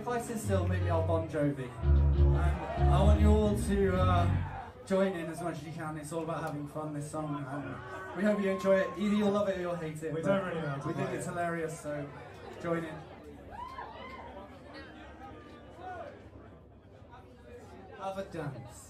if I sit still, maybe I'll Bon Jovi. And I want you all to join in as much as you can. It's all about having fun, this song. And we hope you enjoy it. Either you'll love it or you'll hate it. We don't really know. We think it's hilarious, so join in. Have a dance.